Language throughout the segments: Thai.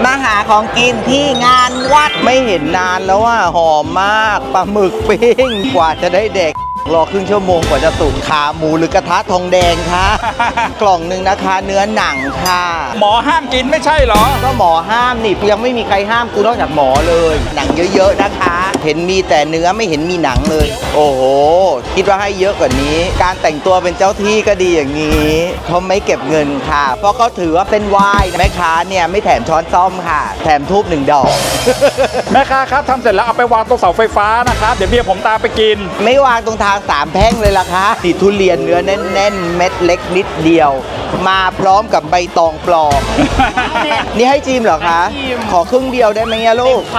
มาหาของกินที่งานวัดไม่เห็นนานแล้วว่าหอมมากปลาหมึกปิ้งกว่าจะได้เด็กรอครึ่งชั่วโมงกว่าจะตุ๋นขาหมูหรือกระทะทองแดงค่ะกล่องหนึ่งนะคะเนื้อหนังค่ะหมอห้ามกินไม่ใช่เหรอก็หมอห้ามนี่ยังไม่มีใครห้ามกูนอกจากหมอเลยหนังเยอะๆนะคะเห็นมีแต่เนื้อไม่เห็นมีหนังเลยโอ้โหคิดว่าให้เยอะกว่านี้การแต่งตัวเป็นเจ้าที่ก็ดีอย่างนี้เขาไม่เก็บเงินค่ะเพราะเขาถือว่าเป็นไหว้แม่ค้าเนี่ยไม่แถมช้อนซ่อมค่ะแถมทูบ1 ดอกแม่ค้าครับทำเสร็จแล้วเอาไปวางตรงเสาไฟฟ้านะครับเดี๋ยวเมียผมตามไปกินไม่วางตรงทาง3 แพ่งเลยล่ะคะติดทุเรียนเนื้อแน่นๆเม็ดเล็กนิดเดียวมาพร้อมกับใบตองปลอม นี่ให้จิมเหรอคะขอครึ่งเดียวได้ไหมลูก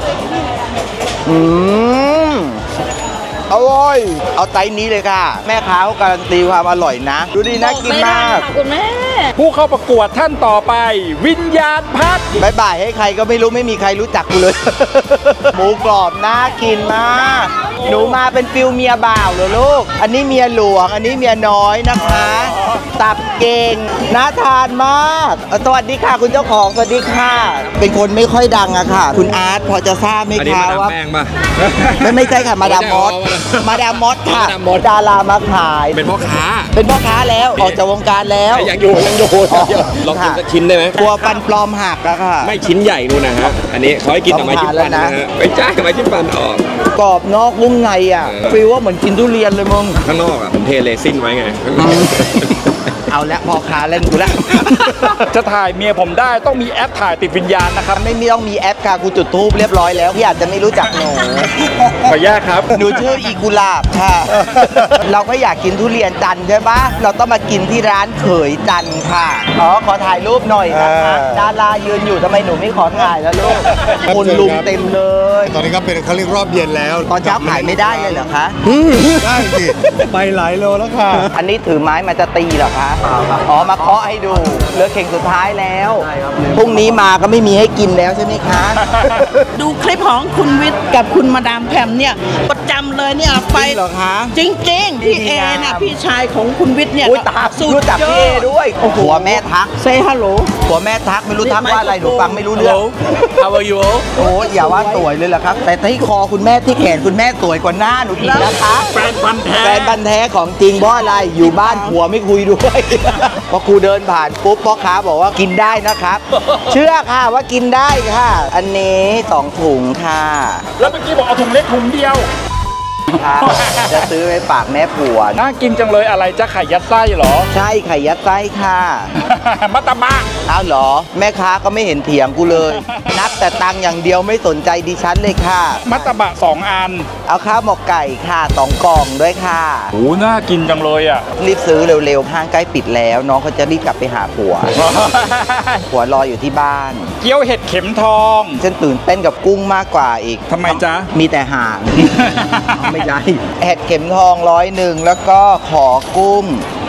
อร่อยเอาไตนี้เลยค่ะแม่ค้าเขาการันตีความอร่อยนะดูดีน่ากินมากคุณแม่ผู้เข้าประกวดท่านต่อไปวิญญาณพัดบายบายให้ใครก็ไม่รู้ไม่มีใครรู้จักกูเลย หมูกรอบน่ากินมากหนูมาเป็นฟิลเมียบ่าวเหรอลูกอันนี้เมียหลวงอันนี้เมียน้อยนะคะตับเก่งน่าทานมากสวัสดีค่ะคุณเจ้าของสวัสดีค่ะเป็นคนไม่ค่อยดังอะค่ะคุณอาร์ตพอจะทราบไหมคะว่าไม่ใช่ค่ะมาดามมอสมาดามมอสค่ะดารามาขายเป็นพ่อค้าแล้วออกจากวงการแล้วยังอยู่ลองกินสักชิ้นได้ไหมกลัวฟันปลอมหักอะค่ะไม่ชิ้นใหญ่นู่นนะฮะอันนี้เขาให้กินไม้จิ้มฟันนะฮะไม่ใช่ไม้จิ้มฟันออกกรอบนอกนุ่มในอ่ะฟีลว่าเหมือนกินทุเรียนเลยมึงข้างนอกอ่ะผมเทเลซินไว้ไงเอาละพอค้าเล่นกูแล้วจะถ่ายเมียผมได้ต้องมีแอปถ่ายติดวิญญาณนะครับไม่ต้องมีแอปค่ะกูจุดธูปเรียบร้อยแล้วพี่อาจจะไม่รู้จักหนูขอแยกครับหนูชื่ออีกุลาบค่ะเราก็อยากกินทุเรียนจันทร์ใช่ปะเราต้องมากินที่ร้านเขยจันทร์ค่ะขอถ่ายรูปหน่อยนะคะดารายืนอยู่ทำไมหนูไม่ขอถ่ายแล้วลูกคนลุมเต็มเลยตอนนี้ก็เป็นเขาเรียกรอบเย็นแล้วตอนเช้าขายไม่ได้เลยเหรอคะได้สิไปหลายโลแล้วค่ะอันนี้ถือไม้มาจะตีเหรอคะมาเคาะให้ดูเหลือเข่งสุดท้ายแล้วพรุ่งนี้มาก็ไม่มีให้กินแล้วใช่ไหมคะดูคลิปของคุณวิทย์กับคุณมาดามแพมเนี่ยประจำเลยเนี่ยไปเหรอคะจริงๆพี่เอน่ะพี่ชายของคุณวิทย์เนี่ยรู้จักพี่เอด้วยหัวแม่ทักเซฮัลโหลหัวแม่ทักไม่รู้ทักว่าอะไรหนูฟังไม่รู้เรื่อง How are you โอ้อย่าว่าสวยเลยล่ะครับแต่ที่คอคุณแม่ที่แขนคุณแม่สวยกว่าหน้าหนูอีกนะคะแฟนพันธุ์แท้ของจริงเพราะอะไรอยู่บ้านผัวไม่คุยด้วยพอครูเดินผ่านปุ๊บพ่อค้าบอกว่ากินได้นะครับเชื่อค่ะว่ากินได้ค่ะอันนี้2 ถุงค่ะแล้วเมื่อกี้บอกเอาถุงเล็กถุงเดียวจะซื้อไปฝากแม่ผัวน่ากินจังเลยอะไรจะไข่ยัดไส้เหรอใช่ไข่ยัดไส้ค่ะมัตตบะอ้าวเหรอแม่ค้าก็ไม่เห็นเถียงกูเลยนับแต่ตังอย่างเดียวไม่สนใจดิฉันเลยค่ะมัตตบะ2 อันเอาข้าวหมกไก่ค่ะ2 กล่องด้วยค่ะโอ้น่ากินจังเลยอ่ะรีบซื้อเร็วๆห้างใกล้ปิดแล้วน้องเขาจะรีบกลับไปหาผัวผัวรออยู่ที่บ้านเกี๊ยวเห็ดเข็มทองฉันตื่นเต้นกับกุ้งมากกว่าอีกทำไมจ๊ะมีแต่หางไม่ใช่เห็ดเข็มทอง101แล้วก็ขอกุ้ง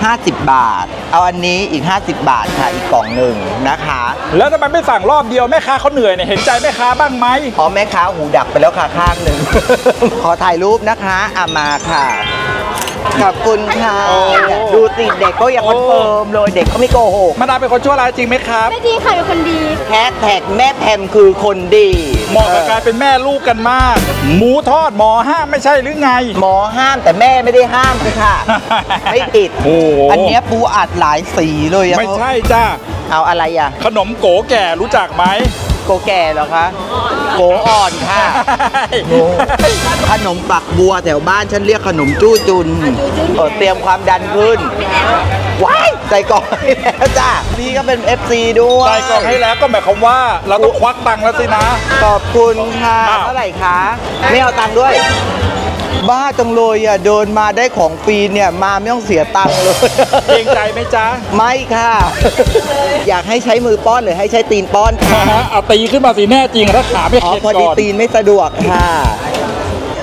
50 บาทเอาอันนี้อีก50 บาทค่ะอีกกล่องหนึ่งนะคะแล้วทำไมไม่สั่งรอบเดียวแม่ค้าเขาเหนื่อยเนี่ยเห็นใจแม่ค้าบ้างไหมแม่ค้าหูดับไปแล้วค่ะข้างหนึ่ง ขอถ่ายรูปนะคะมาค่ะขอบคุณค่ะดูสิเด็กก็ยังคอนเฟิร์มเลยเด็กเขาไม่โกหกมาดามเป็นคนชั่วร้ายจริงไหมครับไม่จริงค่ะเป็นคนดีแฮชแท็กแม่แพมคือคนดีเหมาะกับการเป็นแม่ลูกกันมากหมูทอดหมอห้ามไม่ใช่หรือไงหมอห้ามแต่แม่ไม่ได้ห้ามเลยค่ะไม่ติดอันนี้ปูอัดหลายสีเลยไม่ใช่จ้าเอาอะไรอ่ะขนมโกแก่รู้จักไหมโกแก่เหรอคะโกอ่อนค่ะขนมปักบัวแถวบ้านฉันเรียกขนมจู้จุนเตรียมความดันขึ้นว้ายใส่กล่องให้แล้วจ้านี่ก็เป็น FC ด้วยใส่กล่องให้แล้วก็หมายความว่าเราต้องควักตังค์แล้วสินะขอบคุณค่ะเท่าไหร่คะไม่เอาตังค์ด้วยบ้าจังเลยอ่ะเดินมาได้ของฟรีเนี่ยมาไม่ต้องเสียตังค์เลยเกรงใจไหมจ๊ะไม่ค่ะอยากให้ใช้มือป้อนหรือให้ใช้ตีนป้อนค่ะเอาตีขึ้นมาสิแน่จริงถ้าขาไม่เข็ดก่อนพอดีตีนไม่สะดวกค่ะ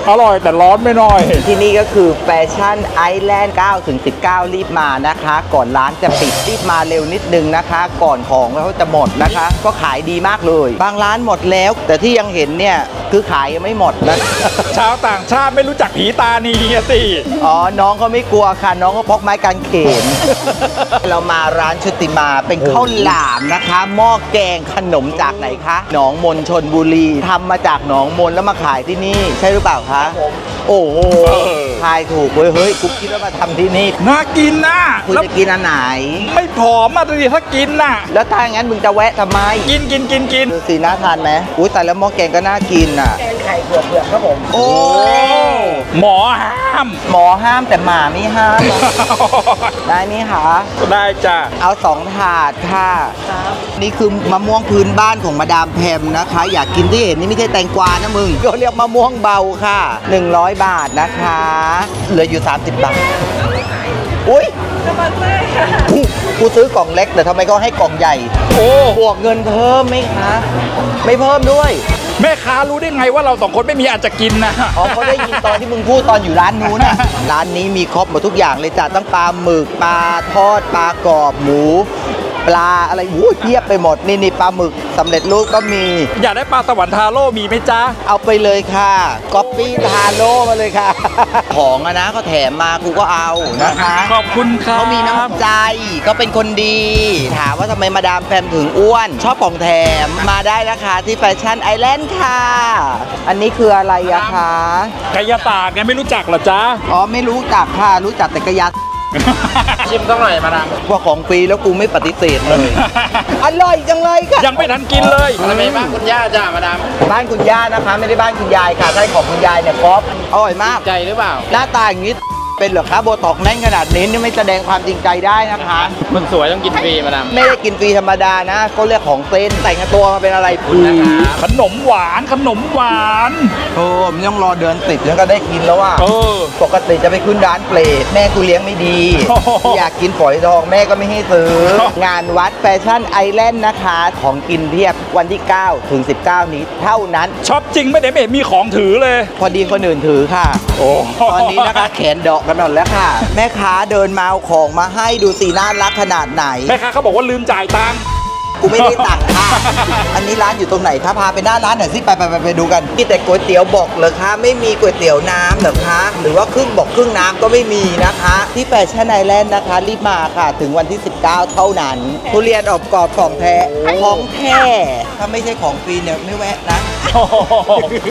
อร่อยแต่ร้อนไม่น้อยที่นี่ก็คือแฟชั่นไอแลนด์9-19 รีบมานะคะ ก่อนร้านจะปิดรีบมาเร็วนิดนึงนะคะ ก่อนของเขาจะหมดนะคะ ก็ขายดีมากเลย บางร้านหมดแล้ว แต่ที่ยังเห็นเนี่ยคือขายยังไม่หมดนะชาวต่างชาติไม่รู้จักผีตานีอะสิอ๋อ น้องเขาไม่กลัวค่ะ น้องเขาพกไม้กางเขน เรามาร้านชุติมาเป็นข้าวหลามนะคะหม้อแกงขนมจากไหนคะหนองมนชนบุรีทำมาจากหนองมนแล้วมาขายที่นี่ ใช่หรือเปล่าคะโอ้โหทายถูกเว้ยเฮ้ยกูคิดว่ามาทำที่นี่น่ากินนะคุณแล้วจะกินอันไหนไม่ผอมอ่ะดิถ้ากินน่ะแล้วถ้าอย่างนั้นมึงจะแวะทำไมกินดูสีน่าทานไหมอุ้ยแต่แล้วหม้อแกงก็น่ากินอ่ะแกงไข่เผือกครับผมโอ้หมอห้ามหมอห้ามแต่หมาไม่ห้าม ได้ไหมคะได้จ้ะเอา2 ถาดค่ะนี่คือมะม่วงพื้นบ้านของมาดามแพมนะคะ อยากกินที่เห็นนี่ไม่ใช่แตงกวานะมึงก็เรียกมะม่วงเบาค่ะ100 บาทนะคะเหลืออยู่30 บาทอุ้ยกูซื้อกล่องเล็กแต่ทำไมเขาให้กล่องใหญ่โอ้บวกเงินเพิ่มไหมคะไม่เพิ่มด้วยแม่ค้ารู้ได้ไงว่าเรา2 คนไม่มีอันจะกินนะอ๋อเขาได้ยินตอนที่มึงพูดตอนอยู่ร้านนู้นน่ะ ร้านนี้มีครบหมดทุกอย่างเลยจ้ะตั้งปลาหมึกปลาทอดปลากรอบหมู ปลาอะไรอู้เทียบไปหมดนี่ปลาหมึกสำเร็จรูปก็มีอยากได้ปลาสวรรค์ทาโร่มีไหมจ๊ะเอาไปเลยค่ะก๊อปปี้ทาโร่มาเลยค่ะ ของอะนะเขาแถมมากูก็เอานะคะขอบคุณครับเขามีน้ำใจก็เป็นคนดี ถามว่าทำไมมาดามแพมถึงอ้วน ชอบของแถมมาได้นะคะที่แฟชั่นไอแลนด์ค่ะ อันนี้คืออะไรอะคะกายศาสตร์ไงไม่รู้จักเหรอจ๊ะอ๋อไม่รู้จักค่ะรู้จักแต่กระยาชิมสักหน่อยมาดามว่าของฟรีแล้วกูไม่ปฏิเสธเลย อร่อยจังเลยค่ะยังไม่ทันกินเลยอะไรบ้านคุณย่าจ้ามาดามบ้านคุณย่านะคะ ไม่ได้บ้านคุณยายค่ะใช่ของคุณยายเนี่ยครบอร่อยมากใจหรือเปล่า หน้าตาอย่างนี้เป็นเหรอคะโบท็อกแน่นขนาดนี้นี่ไม่แสดงความจริงใจได้นะคะคนสวยต้องกินฟรีมาดามไม่ได้กินฟรีธรรมดานะก็เรียกของเส้นแต่งตัวมาเป็นอะไรพูขนมหวานขนมหวานโอ้ไม่ต้องรอเดือน10แล้วก็ได้กินแล้วว่าเออปกติจะไปขึ้นร้านเปรตแม่กูเลี้ยงไม่ดีโอ้โหอยากกินฝอยทองแม่ก็ไม่ให้ซื้อ งานวัดแฟชั่นไอแลนด์นะคะของกินเพียบวันที่9 ถึง 19 นี้เท่านั้นช็อปจริงไม่ได้ไม่เห็นมีของถือเลยพอดีคนอื่นถือค่ะโอ้ตอนนี้นะคะแขนดอกกันหมดแล้วค่ะ แม่ค้าเดินมาเอาของมาให้ดูสีน่ารักขนาดไหนแม่ค้าเขาบอกว่าลืมจ่ายตังค์กูไม่ได้ตักค่ะ อันนี้ร้านอยู่ตรงไหนคะพาไปหน้าร้านหน่อยสิไปดูกันมีแต่ก๋วยเตี๋ยวบอกเหรอคะไม่มีก๋วยเตี๋ยวน้ำเหรอคะหรือว่าครึ่งบอกครึ่งน้ำก็ไม่มีนะคะ ที่แฟชั่นไอแลนด์นะคะรีบมาค่ะถึงวันที่ 19 เท่านั้นทุเรียนอบกรอบของแท้ของแท้ถ้าไม่ใช่ของฟรีเนี่ยไม่แวะนะ